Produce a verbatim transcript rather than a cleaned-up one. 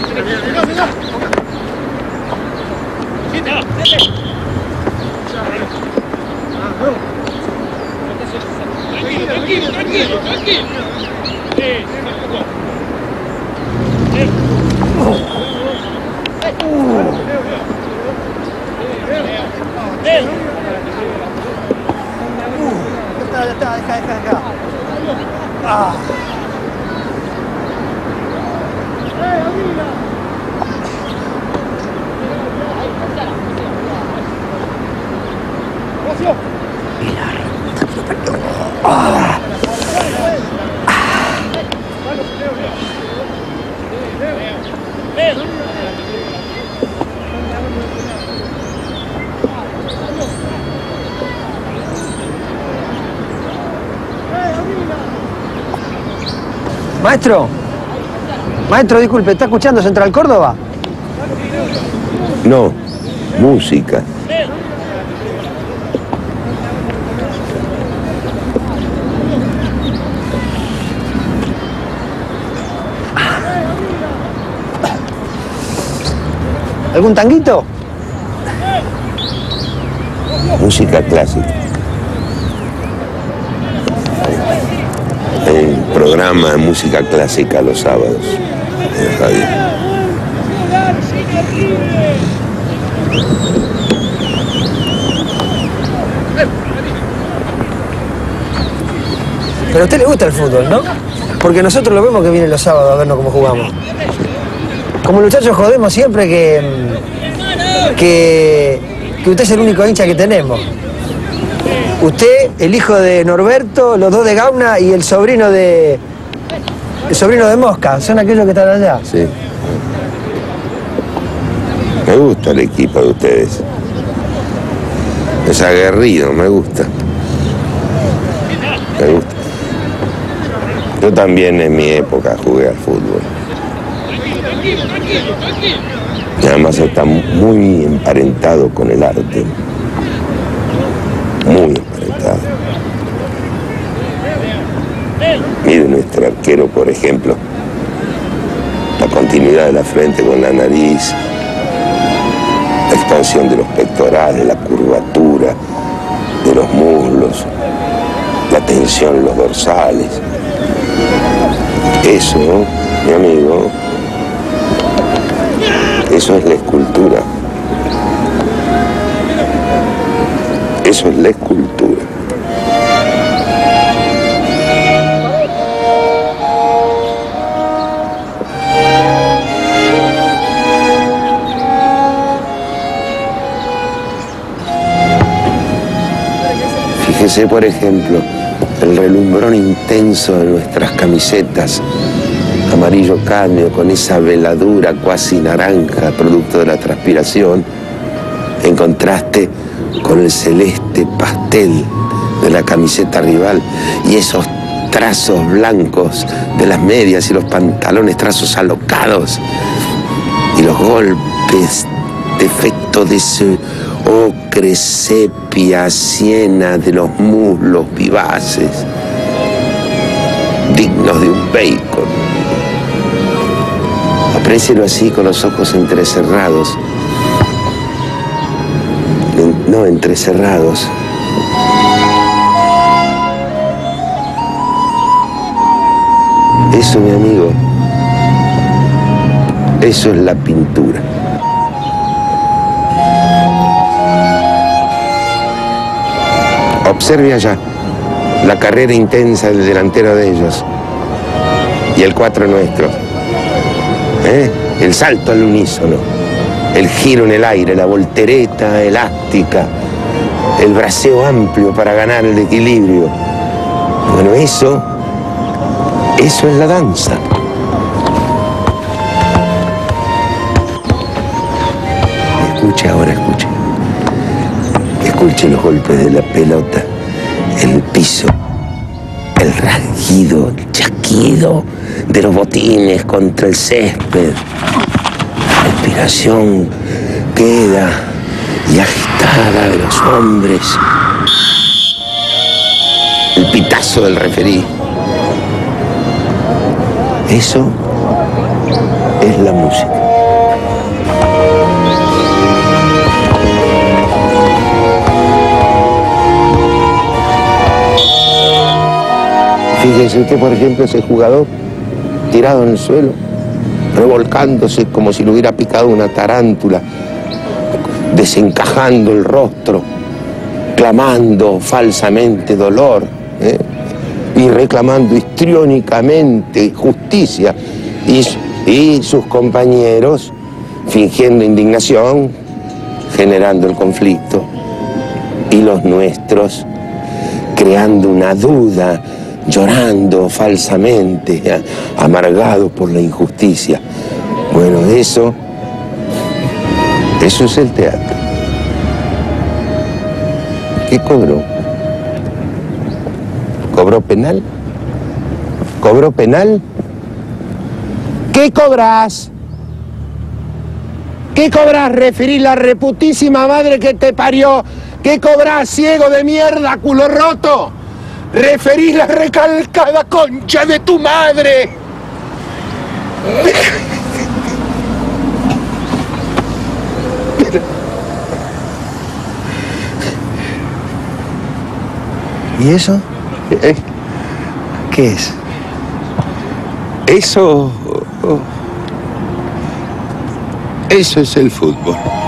Tranquilo, tranquilo, tranquilo. Sí, Ya está, ya está, deja, deja, deja. Ah. Ah. Maestro, maestro, disculpe, ¿está escuchando Central Córdoba? No, música. ¿Algún tanguito? Música clásica. El programa de música clásica los sábados en radio. Pero a usted le gusta el fútbol, ¿no? Porque nosotros lo vemos que viene los sábados a vernos cómo jugamos. Como muchachos jodemos siempre que, que, que usted es el único hincha que tenemos. Usted, el hijo de Norberto, los dos de Gauna y el sobrino de... El sobrino de Mosca, son aquellos que están allá. Sí. Me gusta el equipo de ustedes. Es aguerrido, me gusta. Me gusta. Yo también en mi época jugué al fútbol. Y además está muy emparentado con el arte. Muy emparentado. Mire nuestro arquero, por ejemplo. La continuidad de la frente con la nariz. La expansión de los pectorales, la curvatura de los muslos. La tensión en los dorsales. Eso, mi amigo, eso es la escultura. Eso es la escultura. Fíjese, por ejemplo, el relumbrón intenso de nuestras camisetas, amarillo cadmio con esa veladura cuasi naranja, producto de la transpiración, en contraste con el celeste pastel de la camiseta rival y esos trazos blancos de las medias y los pantalones, trazos alocados, y los golpes de efecto de ese ocre sepia siena de los muslos vivaces, dignos de un bacon. Aprécielo así con los ojos entrecerrados. No, entrecerrados. Eso, mi amigo, eso es la pintura. Observe allá la carrera intensa del delantero de ellos y el cuatro nuestro. ¿Eh? El salto al unísono, el giro en el aire, la voltereta elástica, el braceo amplio para ganar el equilibrio. Bueno, eso, eso es la danza. Escuche ahora, escuche. Escuche los golpes de la pelota, el piso, el rasguido, el chasquido de los botines contra el césped. La respiración queda y agitada de los hombres. El pitazo del referí. Eso, es la música. Fíjese usted, por ejemplo, ese jugador tirado en el suelo, revolcándose como si le hubiera picado una tarántula, desencajando el rostro, clamando falsamente dolor, ¿eh? y reclamando histriónicamente justicia, y, y sus compañeros fingiendo indignación, generando el conflicto, y los nuestros creando una duda, llorando falsamente, amargados por la injusticia. Bueno, eso, eso es el teatro. ¿Qué cobró? ¿Cobró penal? ¿Cobró penal? ¿Qué cobras? ¿Qué cobras, referir la reputísima madre que te parió? ¿Qué cobras, ciego de mierda, culo roto? Referís la recalcada concha de tu madre. ¿Y eso? ¿Eh? ¿Qué es? Eso... Eso es el fútbol.